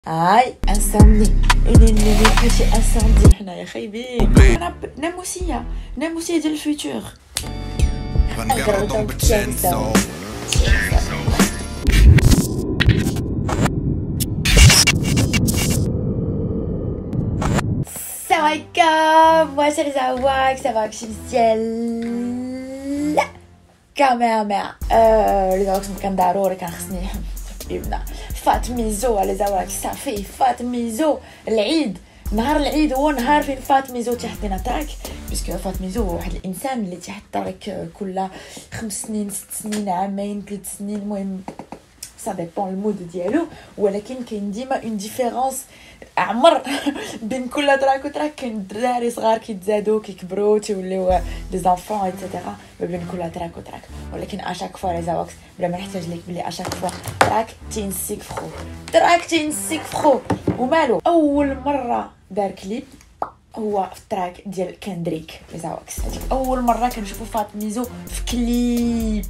هاي انسومني اللي ماشي انسومدي حنايا خايبين. ناموسيه ديال الفيتور. السلام عليكم واش رزاواك سافاك شمسيال كاميرا لي زاواك كان ضروري كان خصني ابنا فاطميزو على زواج صافي فاطميزو العيد. نهار العيد هو نهار فين فاطميزو تيحطينا تراك باسكو فاطميزو هو واحد الانسان اللي تيحط تراك كل 5 سنين 6 سنين عامين 3 سنين المهم ça dépend المود ديالو. ولكن كاين ديما اون ديفيرونس عمر بين كل تراك وتراك. كاين الدراري صغار كيتزادوا كيكبروا تيوليو دي زانفون ايتترا ما بين كل تراك وتراك. ولكن اشاك فوا لي زاوكس بلا ما نحتاج لك بلي اشاك فوا تراك تينسيك فخو ومالو. اول مره دار كليب هو في التراك ديال كندريك لي زاوكس. اول مره كنشوفوا فاطميزو في كليب.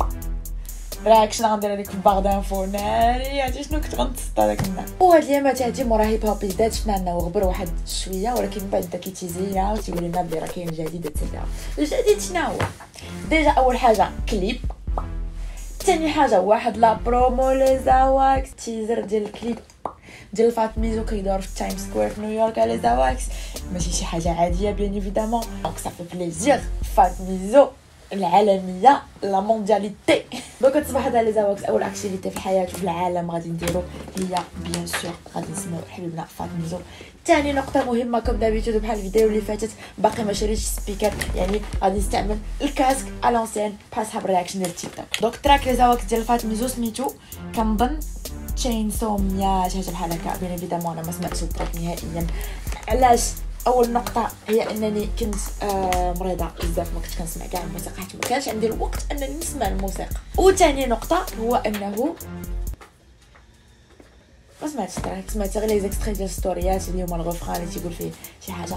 راك شنو غندير لك في باغ دانفو ناري عرفتي شنو كنت غنتصط هذاك النهار. وهاد الايامات هادي مورا هيب هوب جداد شفنا انه غبر واحد شويه ولكن بعد دا كيتيزينا وتيقول لنا بلي راه كاين جديد تاع الجديد. شنو هو ديجا اول حاجه كليب، ثاني حاجه واحد لا برومو لي زاواكس تيزر ديال الكليب ديال فاطميزو كيدور في تايم سكوير في نيويورك على زاواكس. ماشي شي حاجه عاديه بيان ايفيدامون دونك صافي بليزير فاطميزو العالميه لا موندياليتي. دوكا تصبح هذا لي زاواكس اول اكتيفيتي في الحياه وفي العالم غادي نديرو هي بيان سور غادي نسمعوا حبيبنا فاطميزو. ثاني نقطه مهمه كوم دابيتود بحال الفيديو اللي فاتت باقي ما شريتش سبيكر يعني غادي نستعمل الكاسك الونسين بحال صحاب الرياكشن ديال تيك توك. دوك تراك لي زاواكس ديال فاطميزو سميتو كنظن تشينسوميا شي حاجه بحال هكا. بيان ايفيدامون انا ما سمعتش التراك نهائيا. علاش؟ اول نقطه هي انني كنت مريضه بزاف ما كنتش كنسمع كاع الموسيقى حيت ما كانش عندي الوقت انني نسمع الموسيقى. وثاني نقطه هو انه ما سمعتش التراك، سمعت غير لي زيكستري ديال ستوريات اللي هما الغوفران اللي تيقول فيه شي حاجه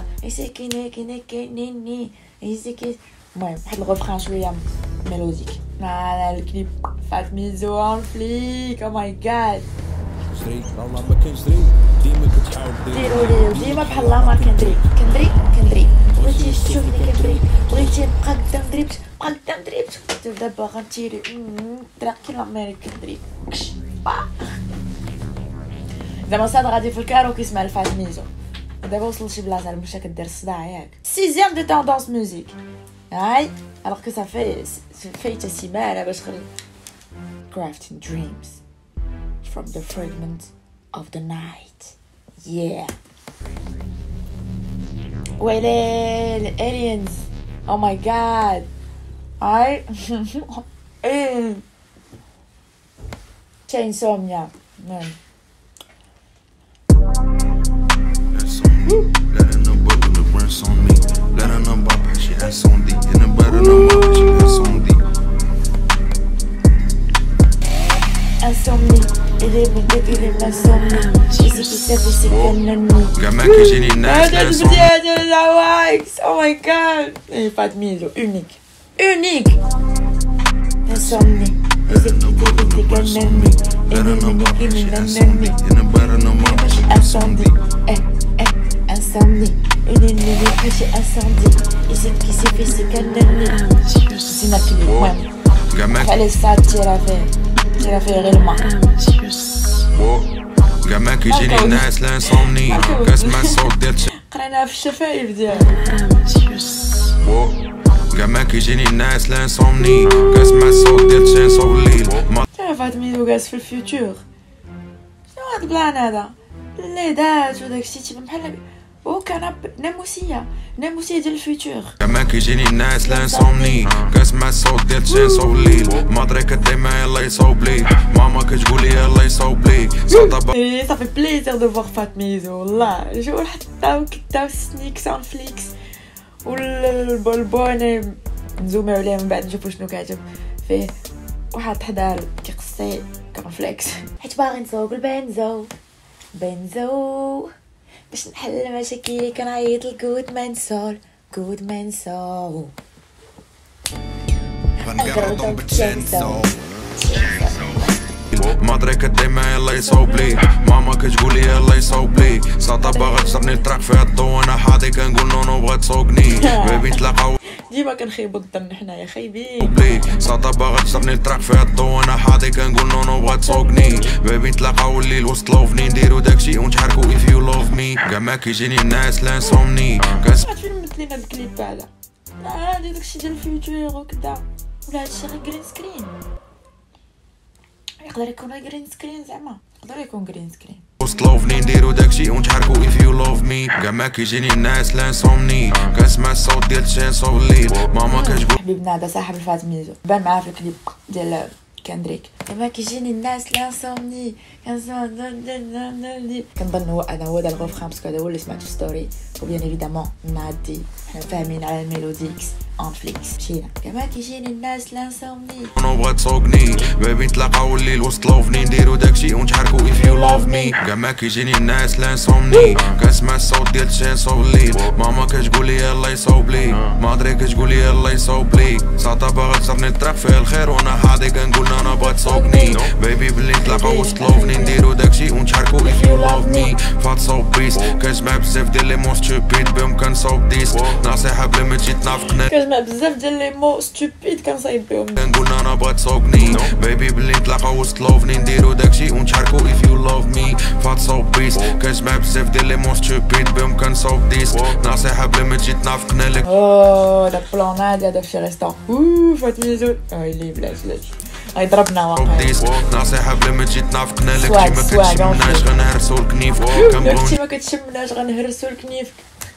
كيني المهم واحد الغوفران شويه ميلوديك. على الكليب فاطميزو اون فليك او ماي جاد والله ما كاينش ديما كتحاول ديروا لي ديما بحال الله ما كندري بغيتي تشوفني كندري بغيتي نبقى قدام دريبت دابا غنتيري تراكي لامريكا كندري زعما صاد غادي في الكارو كيسمع الفاطميزو. دابا وصل لشي بلاصه مشى كدير الصداع ياك 6 دي توندونس ميوزيك هاي alors que ça fait سيمانه باش crafting dreams from the fragments of the night. Yeah. Well, aliens. Oh my god. Chainsomnia. Man. Let her know but the burns on me. Let her know about she has on D. In the better know about she has on D. Insomnie. اللي بدك اللي ما insomnie. سي كنني. كما كيجيني الناس لا insomnie. Oh my god. فاطميزو unique. Insomnie. اللي بدك كنني. Insomnie. اللي ماشي incendie. إذا كي سي كنني. زينة كلي المهم. على الساعة تيرا فيه غير الماء. كما كيجيني الناس لا انسومني كاسمع الصوت ديال قريناها في الشفايف ديالو. كما كيجيني الناس لا انسومني كاسمع الصوت ديال تشينسو الليل. تعرف فاطميزو جالس في الفيوتور. شنو هاد البلان هذا اللي دات وداكشي تيبان بحال وكان ناموسيه ديال الفيوتور. كما كيجيني الناس لا انسومني كاسمع الصوت ديال تشينسو الليل. مادري كديما يلا يصوب لي ماما كتقول لي يلا يصوب لي صافي بليزير دو فوار فاطميزو والله. جو حطاو كداو سنيكس اون فليكس والبونبوني نزوميو عليه من بعد نشوفو شنو كاتب فيه. واحد حدا كيقصي كونفليكس حيت باغي نصوب البنزو باش نحل مشاكلي كنعيط لجود مان سول غنقرضهم بتشينسو مدرك ديما الله يصوب لي ماما كتقول لي الله يصوب لي ساطا باغا تشرني الطريق فيها الضو انا حاضي كنقول نونو بغات تسوقني بيبي تلاقاو ديما كنخيبو الظن حنايا خايبين ساطا باغا تشرني الطريق فيها الضو انا حاضي كنقول نونو بغات تسوقني بيبي تلاقاو الليل وسط لوفني نديرو داكشي ونتحركو if you love me كاع ما كيجيني الناس لانسومني فين مثلين هاد الكليب هذا هادي داكشي ديال الفيوتشر وكدا ولا هادشي غير جرين سكرين يقدر يكون غير جرين سكرين زعما يقدر يكون جرين سكرين وسط لوفني نديرو داكشي ونتحركو if you love me كاع ما كيجيني الناس لانسومني كنسمع الصوت ديال الشانسو الليل ماما كتقول حبيبنا هذا صاحب الفاتميزو بان معاه في الكليب ديال كندريك كما كيجيني الناس لانسومني كنظن هو هذا هو دار الغرفخان باسكو هذا هو اللي سمعت في ستوري وبيان ايفيدامون نادي حنا فاهمين على الميلوديكس اون فليكس مشينا كما كيجيني الناس لانسومني نو بغات تسوقني بيبي نتلاقاو الليل وسط لوفني نديرو داكشي ونتحركو if you love me كاع ما كيجيني الناس لانسومني كنسمع الصوت ديال الشانسو الليل ماما كتقول لي الله يصوب لي مادري كتقول لي الله يصوب لي ساطا باغا تشرني الطريق فيها الخير وانا حاضي كنقول انا بغات تسوقني بيبي بلي نتلاقاو وسط لوفني نديرو داكشي ونتحركو if you love me فات صوب بيس كنسمع بزاف ديال لي مون ستوبيد بهم كنصوب ديس نصيحة بلا ما تجي تنافقنا كنسمع بزاف ديال لي مو ستوبيد كنصايب بهم كنقول انا بغات تسوقني بيبي بلي نتلاقاو وسط لوفني نديرو داكشي ونتحركو if you love me فات صوب بيس كنسمع بزاف ديال لي مون ستوبيد بهم كنصوب ديس نصيحة بلا ما تجي تنافقنا لك داك بلوناد هذاك شي ريستون فاتميزو اللي بلاش غيضربنا واقع نصيحة بلا ما تجي تنافقنا لك ما كتشمناش غنهرسو الكنيف داكشي ما كتشمناش غنهرسو الكنيف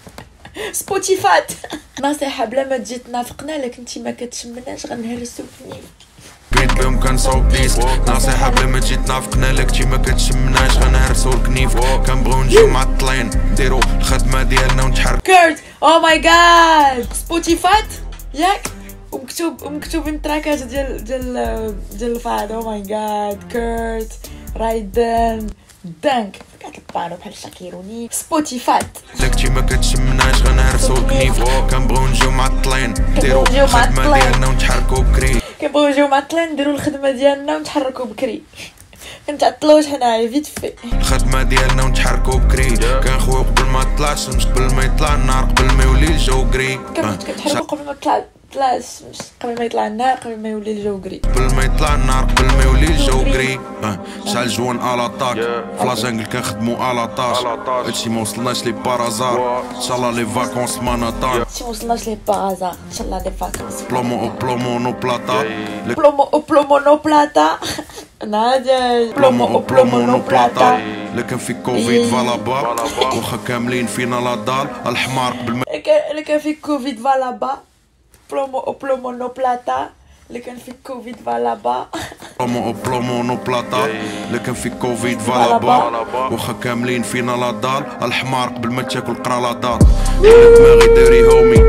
سبوتيفات نصيحة بلا ما تجي تنافقنا لك انتي ما كتشمناش غنهرسو الكنيف بيت بهم كنصوب ديس نصيحة بلا ما تجي تنافقنا لك تي ما كتشمناش غنهرسو الكنيف كنبغيو نجيو معطلين نديرو الخدمة ديالنا ونتحرك كيرت او ماي جاد سبوتيفات ياك ومكتوب التراكات ديال الفاد او ماي جاد كيرت رايدن دانك كتبانو بحال شاكيروني سبوتيفات لك تي ما كتشمناش غنهرسو الكنيف كنبغيو نجيو معطلين نديرو الخدمة ديالنا ونتحركو بكري كنبغيو نجيو معطلين نديرو الخدمة ديالنا ونتحركو بكري كنتعطلوش حنايا فيت في الخدمة ديالنا ونتحركو بكري كنخويو قبل ما طلع الشمس قبل ما يطلع النهار قبل ما يولي الجو كري كنتحركو قبل ما طلع الشمس قبل ما يطلع النهار قبل ما يولي الجو كري قبل ما يطلع النهار قبل ما يولي الجو كري شحال جوان على طاك فلا جانجل كنخدمو على طاش هادشي ما وصلناش لي بارازار ان شاء الله لي فاكونس ما نطار هادشي ما وصلناش لي بارازار ان شاء الله لي فاكونس بلومو نو بلاطا بلومو نو بلاطا نادي بلومو نو بلاطا لكن في كوفيد فالابا واخا كاملين فينا لا دال الحمار قبل ما لكن في كوفيد فالابا بلومو نو بلاطا لكن في كوفيد فالابا بلومو نو بلاطا لكن في كوفيد فالابا واخا كاملين فينا لا دال الحمار قبل ما تاكل قرا لا دال دماغي داري هومي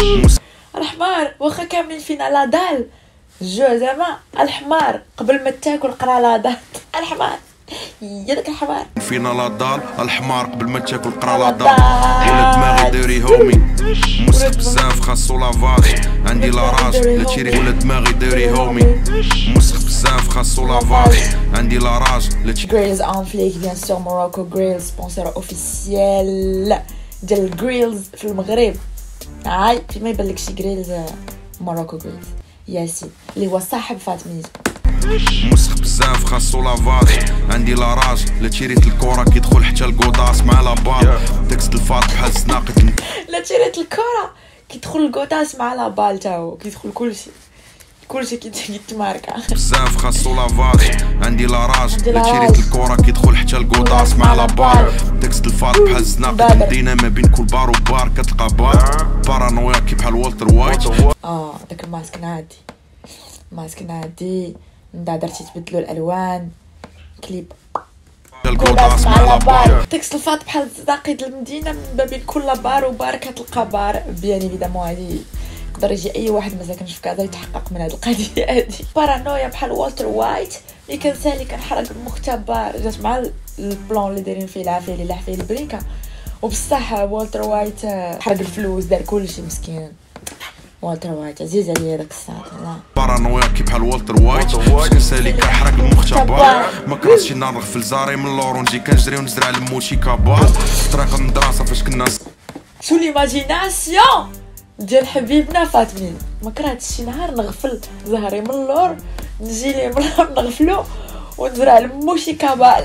الحمار واخا كاملين فينا لا دال جو زعما الحمار قبل ما تاكل قرا لا دال الحمار يا داك الحمار فينا لا دال الحمار قبل ما تاكل قرا لا دال ولا دماغي داري هومي مسخ بزاف خاصو لافاج عندي لاراج لا تيري ولا دماغي داري هومي مسخ بزاف خاصو لافاج عندي لاراج لا تيري جريلز اون فليك بيان سور موروكو جريلز سبونسور اوفيسيال ديال الجريلز في المغرب هاي فيما يبان لك شي جريلز موروكو جريلز ياسين اللي هو صاحب فاتميزو مسخ بزاف خاصو لافاج عندي لاراج لا تيريت الكورة كيدخل حتى الكوطاس مع لابال تكست الفاط بحال الزناقة لا تيريت الكرة كيدخل الكوطاس مع لابال تا هو كيدخل كلشي كيتماركا بزاف خاصو لافاج عندي لاراج لا تيريت الكورة كيدخل حتى الكوطاس مع لابال تكست الفاط بحال الزناقة مدينة ما بين كل بار وبار كتلقى بار بارانويا كي بحال والتر وايت داك الماسك نادي من درتي تبدلو الالوان كليب الكوطاس مع لابار تكست الفاط بحال الزناقيد المدينه ما بين كل بار وبار كتلقى بار بيان ايفيدامون هادي يقدر يجي اي واحد ما ساكنش في كازا يتحقق من هاد القضيه هادي بارانويا بحال والتر وايت اللي كان سالي كنحرق المختبر جات مع البلان اللي دايرين فيه العافيه اللي فيه البريكه وبصح والتر وايت حرق الفلوس دار كلشي مسكين والتر وايت عزيز عليا داك الساعه لا بارانويا كي بحال والتر وايت مسكن سالي كنحرق المختبر ما كرهتش شي نهار نغفل زاري من اللور ونجي كنجري ونزرع لموتي كابار في طريق المدرسه فاش كنا شو ليماجيناسيون ديال حبيبنا فاطمين. ما كرهتش شي نهار نغفل زهري من اللور نجي ليه من اللور نغفلو ونزرع لمو شي كابال.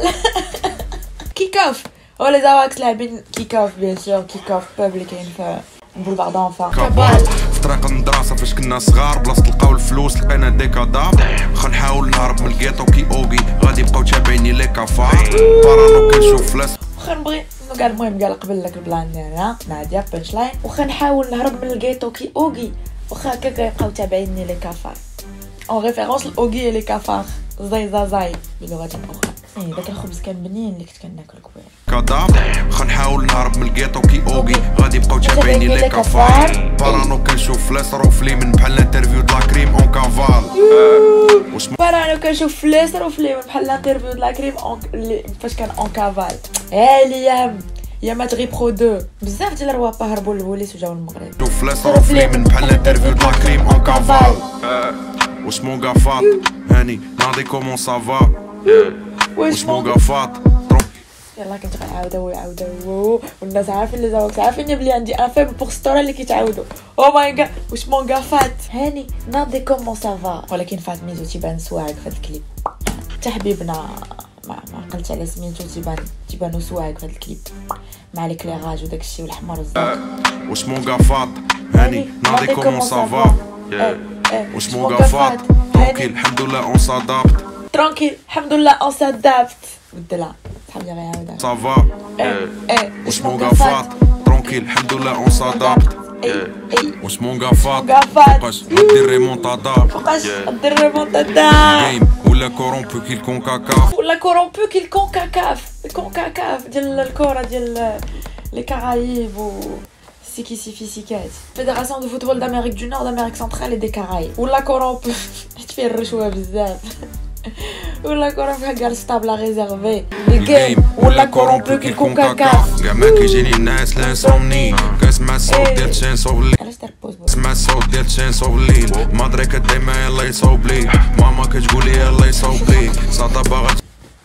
كيكاف ولا زواكس لاعبين كيكاف بيان سور. كيكاف باب اللي كاين في بولفار دونفا كابال في طريق المدرسه فاش كنا صغار بلاصه تلقاو الفلوس لقينا دي كاداف خنحاول نهرب من الكيطو كي اوغي غادي يبقاو تابعيني لي كافار بارانو كنشوف لاس نبغي قال المهم قال قبل لك البلان ديالنا ناديه بانش لاين وخنحاول نهرب من الكيطو كي اوغي واخا هكاك يبقاو تابعيني لي كافار اون ريفيرونس الاوغي لي كافار زي بلغه اخرى. داك الخبز كان بنين اللي كنت كناكل كبير كاداف خنحاول نهرب من الكيطو كي اوغي غادي يبقاو تابعيني لي كافار بارانو كنشوف فلاس روفلي من بحال انترفيو د لا كريم اون كافال بارانو كنشوف فلاس روفلي من بحال انترفيو د لا كريم فاش كان اون كافال. الايام يامات غي برو 2 بزاف ديال الروابا هربوا للبوليس وجاو للمغرب. شوف فلاس روفلي من بحال انترفيو د لا كريم اون كافال واش مون غافات هاني ناضي كومون سافا واش مون غافات يلا كنت غنعاودو ويعاودو والناس عارفين لي زواكس عارفين بلي عندي ان فيبل بوغ ستوري اللي كيتعاودوا. او ماي جاد واش مون غافات هاني ناضي كومون سافا. ولكن فاطميزو تيبان سواعق في هذا الكليب حتى حبيبنا ما قلت على سميتو تيبانو سواعق في هذا الكليب مع لي كليراج وداك الشيء والاحمر والزرق. واش مون غافات هاني ناضي كومون سافا واش مون غافات ترونكيل الحمد لله اون سادابت ترونكيل الحمد لله اون سادابت بدلا صحابي غيعاودها سافا واش مون غافات ترونكيل الحمد لله اون سادابت واش مون غافات فوقاش غدير ريمونتادا جيم ولا كورومبو كي الكونكاكاف ديال الكره ديال لي كارايب و سيكات فيدراسيون دو فوتبول d'Amérique du Nord d'Amérique centrale et des Caraïbes ولا كورومبو حيت فيه الرشوه بزاف ولا كورومبو كاع ستابلا ريزيرفي الجيم ولا كورومبو كي الكونكاكاف كاع ما كيجيني الناس لانسومني كنسمع الصوت ديال شانسو بالليل علاش دار بوز سمع الصوت ديال شانسو بالليل مدركه ديما يلا يصوب لي ماما كتقول لي يلا يصوب لي ساطا باغا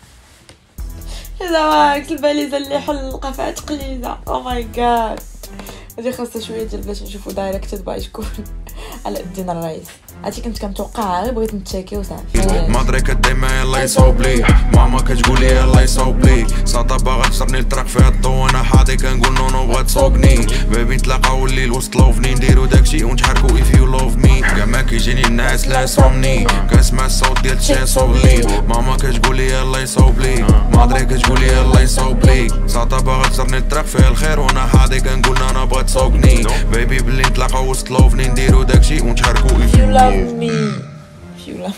زواكس الباليزه اللي حلقه فيها تقليده. او ماي جاد هادي خاصها شويه ديال باش نشوفو دايركت باش يكون على الدين الرئيس. عرفتي كنت كنتوقع غير بغيت نتشاكي وصافي مدركه ديما يلا يصوب لي ماما كتقول لي يلا يصوب لي ساطا باغا تشرني الطريق فيها الضو انا حاضي كنقول نونو بغات تسوقني بيبي نتلاقاو الليل وسط لوفني نديرو داكشي ونتحركو if you love me كاع ما كيجيني الناس لانسومني كنسمع الصوت ديال شانسو بالليل ماما كتقول لي يلا يصوب لي مادري كتقول لي يلا يصوب لي ساطا باغا تشرني الطريق فيها الخير وانا حاضي كنقول انا بغات تسوقني بيبي بلي نتلاقاو وسط لوفني نديرو داكشي ونتحركو if you love مي فيولا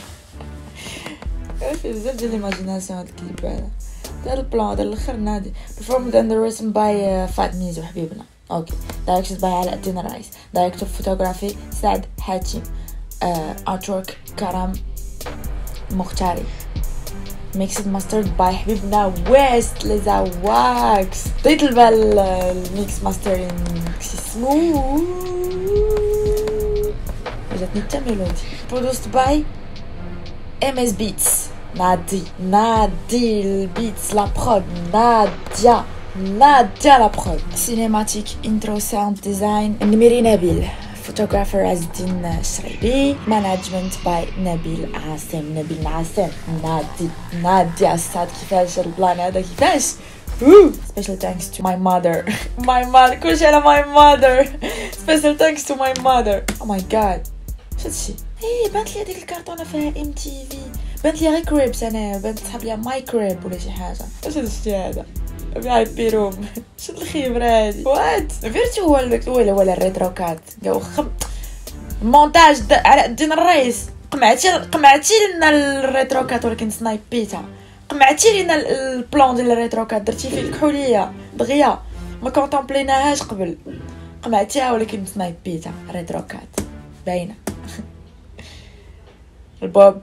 في بزاف ديال ليماجيناسيون هاد الكليب هذا دار البلان دار الاخر نادي performed and written by فاطميزو حبيبنا. اوكي دايركتد باي علاء الدين الرئيس دايركتور فوتوغرافي سعد حاتم ارتورك كرم مختاري ميكسد ماسترد باي حبيبنا ويست لي زواكس ديت البال الميكس ماسترين سمو جاتني حتى ميلودي برودوست باي ام اس بيتس نادي البيتس لا برود ناديا لا برود سينماتيك انترو ساوند ديزاين نميري نبيل فوتوغرافر عز الدين الشريبي مانجمنت باي نبيل عاصم نادي الصاد كيفاش البلان هذا كيفاش special thanks to my mother كلشي على my mother special thanks to my mother. oh my god شتشي بانت لي هذيك الكرتونه فيها ام تي في بانت لي غير كريبس انا بانت صحاب ليا ماي كريب ولا شي حاجه. واش هذا الشيء هذا بيع بيروم شد الخيبره هذه وات فيرتو هو داك ولا الريتروكات قاو المونتاج على الدين الرئيس قمعتي لنا الريتروكات ولكن سنايبيتها قمعتي لنا البلان ديال الريتروكات درتي فيه الكحوليه دغيا ما كونطومبليناهاش قبل قمعتيها ولكن سنايبيتها ريتروكات باينه. البوب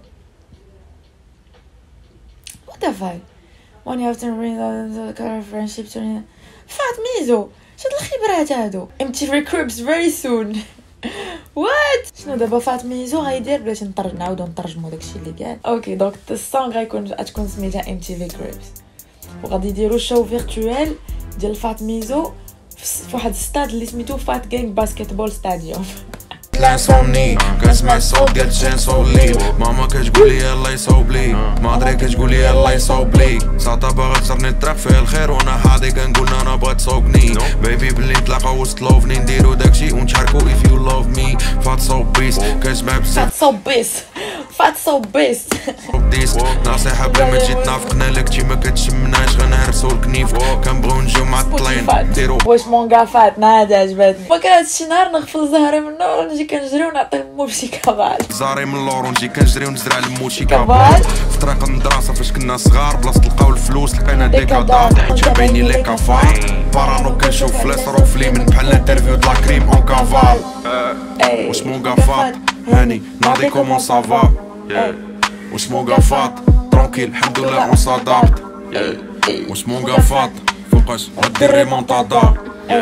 what the fuck when you have to read the color friendship فاطميزو شد الخبرات هادو MTV Cribs very soon وات شنو دابا فاطمه ميزو غيدير بلاتي نعاودو نترجمو داكشي اللي قال. اوكي دونك السونغ غتكون سميتها ام تي في كريبس، وغادي يديروا شو فيرتوال ديال فاطمه ميزو في واحد الستاد اللي سميتو فات جانج باسكتبول ستاديوم. لانسومني كنسمع الصوت ديال الشانسو الليل، ماما كتقولي يلا يصوب لي، مادري كتقولي يلا يصوب لي، ساطا باغا تسرني الطريق فيها الخير وانا حاضي كنقول انا بغا تسوقني، بيبي بلي نتلاقاو وسط لوفني نديرو داكشي ونتحركو if you love me. فات صوب بيس كنسمع بزاف فات صوب بيس ديس نصيحة بلا ما تجي تنافقنا لك تي ما كتشمناش غنهرسو الكنيف، كنبغيو نجيو معطلين نديرو واش مونغا فاتنا هذا عجبتني. ما كانت شي نهار نغفل زهري من النور ونجي كنجري ونعطي مو بشي كابال زاري من اللور ونجي كنجري ونزرع لمو شي كابال في طريق المدرسة فاش كنا صغار بلاصة تلقاو الفلوس لقينا ديكادار جابيني لي كافار بارانو كنشوف لي صروفلي من بحال انترفيو د لاكريم اون كافال. واش مونغا فات هاني ناضي كومون سافا، واش مونغا فات ترونكيل الحمد لله اون صادابت، واش مونغا فات فوقاش غدير ريمونتادا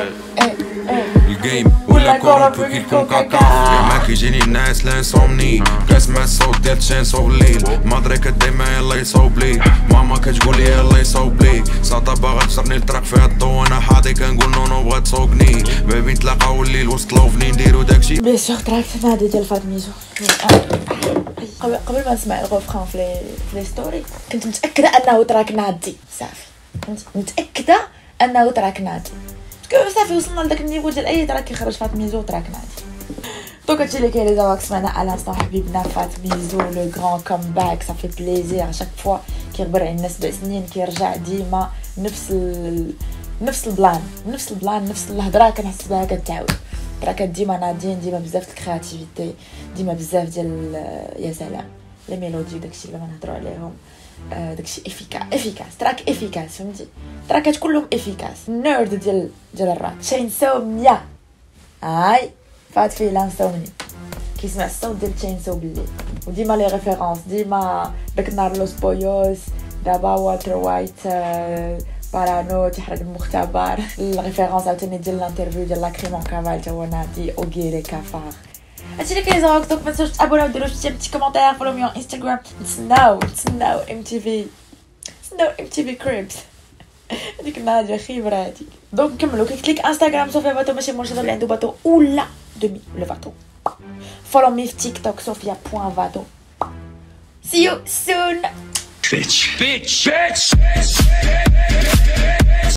الجيم ولا كورمبو كيكون كاكا. ما كيجيني الناس لانسومني كنسمع الصوت ديال الشانسو الليل، مادري كديما يلا يصوب لي، ماما كتقولي يلا يصوب لي، ساطا باغا تسرني الطريق فيها الضو وانا حاضي كنقول نونو بغا تسوقني، بيبي نتلاقاو الليل وسط لوفني نديرو داكشي. بيان سور تراكت هادي ديال فاطمه ميزو. قبل ما نسمع الغوفران في لي ستوري كنت متاكده انه تراك نادي صافي، كنت متاكده انه تراك نادي صافي. وصلنا لداك النيفو ديال اي تراك كيخرج فاطمه ميزو تراك نادي. دونك هادشي اللي كاين لي زواك سمعنا على الانستون حبيبنا فاطمه ميزو لو غران كومباك صافي بليزير شاك فوا كيغبر علينا 7 سنين كيرجع ديما نفس البلان نفس الهضره كنحس بها كتعاود تراكات ديما ناضيين ديما بزاف الكرياتيفيتي ديما بزاف ديال يا سلام لي ميلودي داكشي اللي غنهضروا عليهم داكشي افيكاس تراك افيكاس فهمتي تراكات كلهم افيكاس. نيرد ديال الراب تشينسو ميا هاي فات فيه لانسومني كيسمع الصوت ديال تشينسو بالليل وديما لي ريفيرونس ديما داك النهار لوس بويوس دابا والتر وايت بارانو تحرق المختبر الريفيرونس عاوتاني ديال الانترفيو ديال لاكريمون كافال تا هو نادي اوغي لي كافار. هادشي اللي كاين زاك دوك ما تنساوش تابوناو وديروا شي بتي كومونتير فولو مي اون انستغرام. نتسناو ام تي في كريبس هذيك النهار خيبره هذيك. دونك نكملوا كليك انستغرام صوفيا فاتو ماشي مرشد اللي عنده باتو ولا دومي لو فاتو. فولو مي في تيك توك sofia.vato. See you soon bitch